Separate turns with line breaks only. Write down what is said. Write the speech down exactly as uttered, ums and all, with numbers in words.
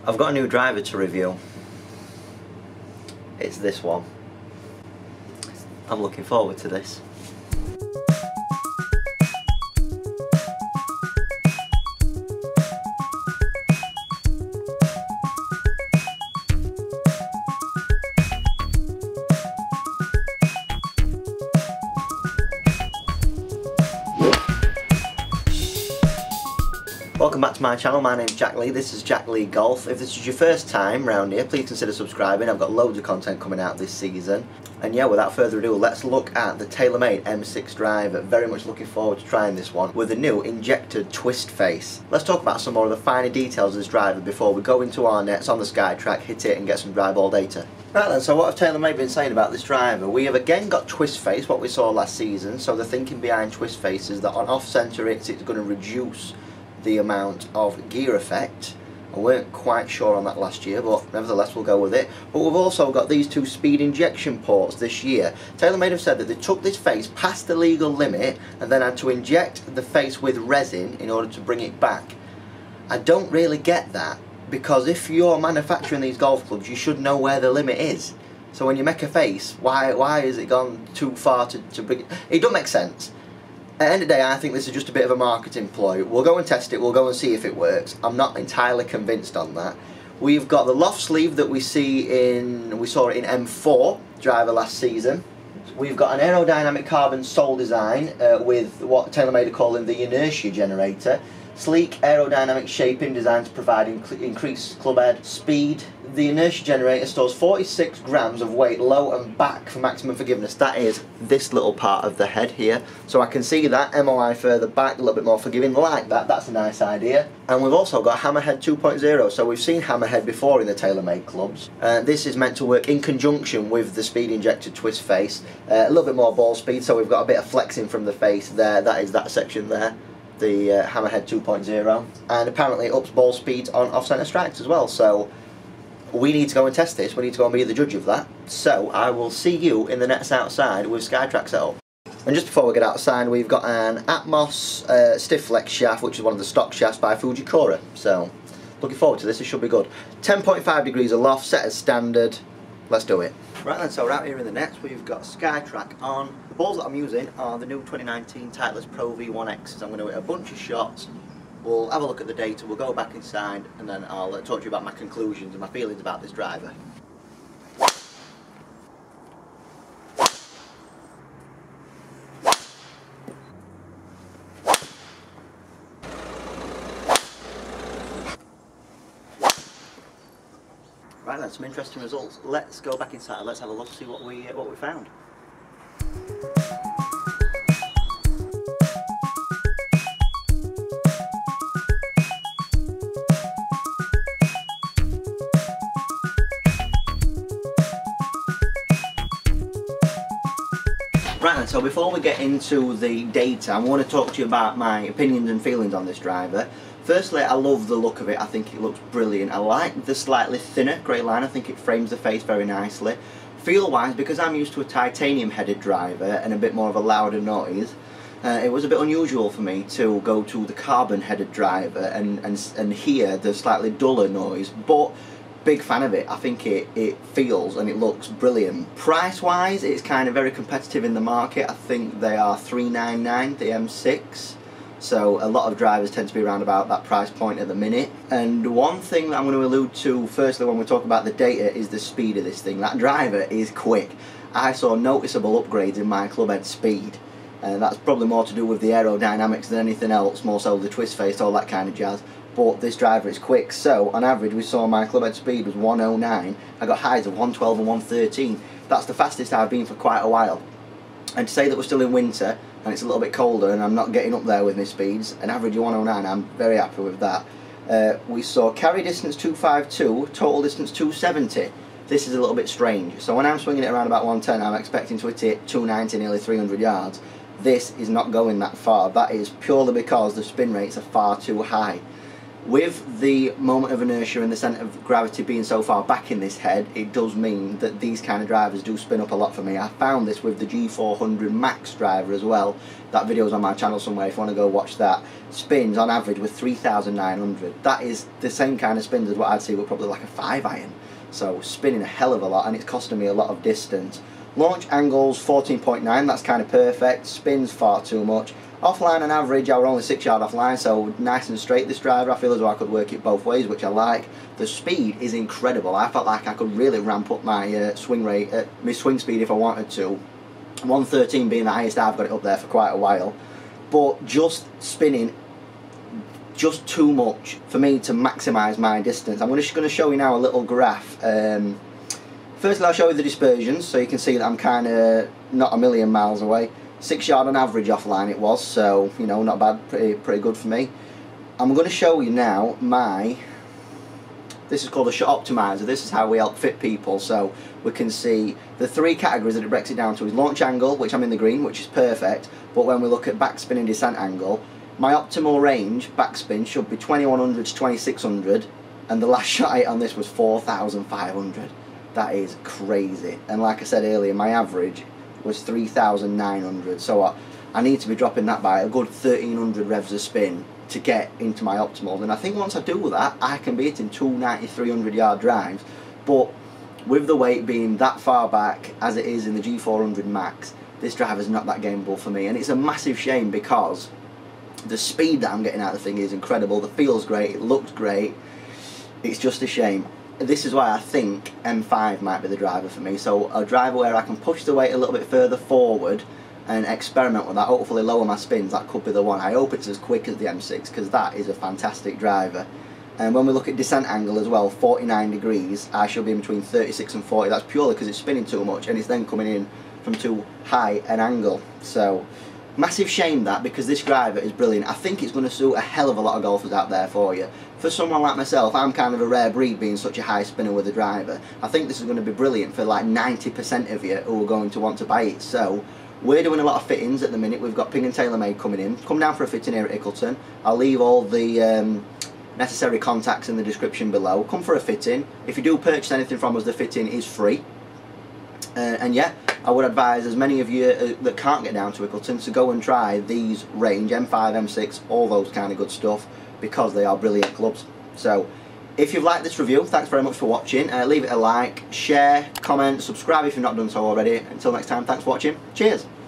I've got a new driver to review. It's this one. I'm looking forward to this. Welcome back to my channel. My name's Jack Lee. This is Jack Lee Golf. If this is your first time round here, please consider subscribing. I've got loads of content coming out this season. And yeah, without further ado, let's look at the TaylorMade M six driver. Very much looking forward to trying this one with the new injected twist face. Let's talk about some more of the finer details of this driver before we go into our nets on the SkyTrack, hit it and get some dry ball data. Right then, so what have TaylorMade been saying about this driver? We have again got twist face, what we saw last season. So the thinking behind twist face is that on off-centre hits it's going to reduce the amount of gear effect. I weren't quite sure on that last year, but nevertheless we'll go with it. But we've also got these two speed injection ports this year. TaylorMade have said that they took this face past the legal limit and then had to inject the face with resin in order to bring it back. I don't really get that, because if you're manufacturing these golf clubs you should know where the limit is. So when you make a face, why why has it gone too far to, to bring it? It don't make sense. At the end of the day, I think this is just a bit of a marketing ploy. We'll go and test it, we'll go and see if it works. I'm not entirely convinced on that. We've got the loft sleeve that we see in, we saw it in M four driver last season. We've got an aerodynamic carbon sole design uh, with what TaylorMade are calling the inertia generator. Sleek aerodynamic shaping designed to provide inc increased club head speed. The inertia generator stores forty-six grams of weight low and back for maximum forgiveness. That is this little part of the head here. So I can see that M O I further back, a little bit more forgiving, like that. That's a nice idea. And we've also got Hammerhead two point oh. So we've seen Hammerhead before in the TaylorMade clubs. Uh, this is meant to work in conjunction with the speed injected twist face. Uh, a little bit more ball speed, so we've got a bit of flexing from the face there. That is that section there. The uh, Hammerhead two point oh, and apparently it ups ball speeds on off-centre strikes as well, so we need to go and test this, we need to go and be the judge of that. So I will see you in the nets outside with SkyTrack set up. And just before we get outside, we've got an Atmos uh, stiff flex shaft, which is one of the stock shafts by Fujikura, so looking forward to this, it should be good. ten point five degrees aloft, set as standard. Let's do it. Right then, so we're out here in the nets, we've got SkyTrack on. The balls that I'm using are the new twenty nineteen Titleist Pro V one X's. I'm going to hit a bunch of shots, we'll have a look at the data, we'll go back inside, and then I'll uh, talk to you about my conclusions and my feelings about this driver. Right then, some interesting results. Let's go back inside, let's have a look, see what we uh, what we found. Right then, so before we get into the data, I want to talk to you about my opinions and feelings on this driver. Firstly, I love the look of it, I think it looks brilliant. I like the slightly thinner grey line, I think it frames the face very nicely. Feel wise, because I'm used to a titanium headed driver and a bit more of a louder noise, uh, it was a bit unusual for me to go to the carbon headed driver and, and, and hear the slightly duller noise, but big fan of it. I think it, it feels and it looks brilliant. Price wise, it's kind of very competitive in the market. I think they are three ninety-nine, the M six. So a lot of drivers tend to be around about that price point at the minute. And one thing that I'm going to allude to firstly when we talk about the data is the speed of this thing. That driver is quick. I saw noticeable upgrades in my club head speed, and that's probably more to do with the aerodynamics than anything else, more so the twist face, all that kind of jazz. But this driver is quick, so on average we saw my club head speed was one oh nine. I got highs of one twelve and one thirteen. That's the fastest I've been for quite a while. And to say that we're still in winter and it's a little bit colder and I'm not getting up there with my speeds, an average of one oh nine, I'm very happy with that. Uh, we saw carry distance two fifty-two, total distance two seventy. This is a little bit strange. So when I'm swinging it around about one ten, I'm expecting to hit it two ninety, nearly three hundred yards. This is not going that far. That is purely because the spin rates are far too high. With the moment of inertia and the centre of gravity being so far back in this head, it does mean that these kind of drivers do spin up a lot for me. I found this with the G four hundred Max driver as well. That video's on my channel somewhere if you want to go watch that. Spins on average with three thousand nine hundred. That is the same kind of spins as what I'd see with probably like a five iron. So spinning a hell of a lot, and it's costing me a lot of distance. Launch angles fourteen point nine, that's kind of perfect. Spins far too much. Offline on average I were only six yard offline, so nice and straight this driver. I feel as though I could work it both ways, which I like. The speed is incredible. I felt like I could really ramp up my uh, swing rate, uh, my swing speed if I wanted to. one thirteen being the highest I've got it up there for quite a while. But just spinning just too much for me to maximise my distance. I'm just going to show you now a little graph. Um, firstly I'll show you the dispersions so you can see that I'm kind of not a million miles away. Six yard on average offline it was, so you know, not bad, pretty pretty good for me. I'm going to show you now my, this is called a shot optimizer. This is how we help fit people, so we can see the three categories that it breaks it down to is launch angle, which I'm in the green, which is perfect, but when we look at backspin and descent angle, my optimal range backspin should be twenty-one hundred to twenty-six hundred, and the last shot I hit on this was four thousand five hundred. That is crazy, and like I said earlier, my average was three thousand nine hundred, so I, I need to be dropping that by a good thirteen hundred revs a spin to get into my optimal, and I think once I do that I can be hitting two ninety, three hundred yard drives. But with the weight being that far back as it is in the G four hundred Max, this driver's not that gameable for me, and it's a massive shame because the speed that I'm getting out of the thing is incredible. The feel's great, it looks great, it's just a shame. This is why I think M five might be the driver for me. So a driver where I can push the weight a little bit further forward and experiment with that, hopefully lower my spins, that could be the one. I hope it's as quick as the M six because that is a fantastic driver. And when we look at descent angle as well, forty-nine degrees, I should be in between thirty-six and forty. That's purely because it's spinning too much and it's then coming in from too high an angle. So massive shame that, because this driver is brilliant. I think it's going to suit a hell of a lot of golfers out there for you. For someone like myself, I'm kind of a rare breed being such a high spinner with a driver. I think this is going to be brilliant for like ninety percent of you who are going to want to buy it. So we're doing a lot of fittings at the minute. We've got Ping and TaylorMade coming in. Come down for a fitting here at Ickleton. I'll leave all the um, necessary contacts in the description below. Come for a fitting. If you do purchase anything from us, the fitting is free. Uh, and yeah, I would advise as many of you uh, that can't get down to Ickleton to go and try these range, M five, M six, all those kind of good stuff, because they are brilliant clubs. So if you've liked this review, thanks very much for watching. Uh, leave it a like, share, comment, subscribe if you've not done so already. Until next time, thanks for watching. Cheers!